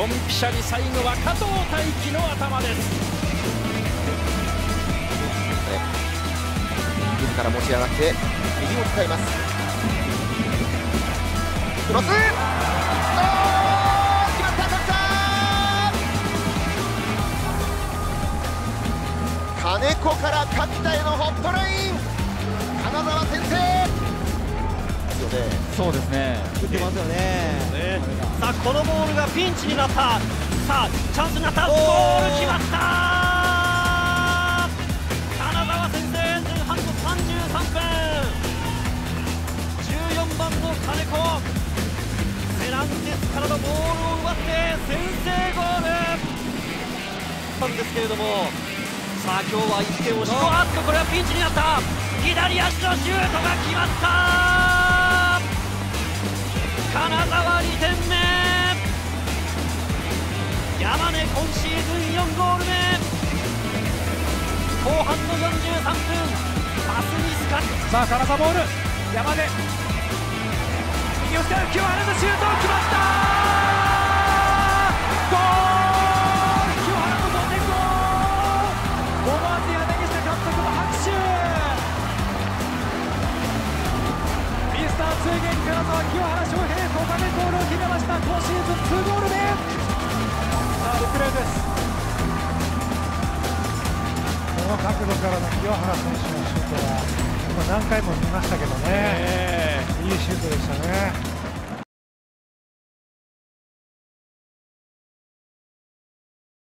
ドンピシャに最後は加藤大輝の頭です。 自ら持ち上がって右を使います。クロス、決まった角田、金子から角田へのホットライン、金沢先制。 そうですね、 打ってますよね。 さあこのボールがピンチになった。さあチャンスになった。ゴール決まった。金沢先制、前半の33分。14番の金子、セランテスからのボールを奪って先制ゴールなんですけれども、さあ今日は1点をし、あっとこれはピンチになった。左足のシュートが決まった。金沢2点目、山根今シーズン4ゴール目。後半の43分、パスミスか。 さあ金沢ボール、山根右を使う、清原のシュート決まった。ゴール、清原の同点ゴール。思わず柳下監督の拍手。ミスター通元金沢、清原翔平、5カメゴールを決めました。今シーズン2ゴール目。さあリプレーです。 この角度からの清原選手のシュートは今何回も見ましたけどね、いいシュートでしたね。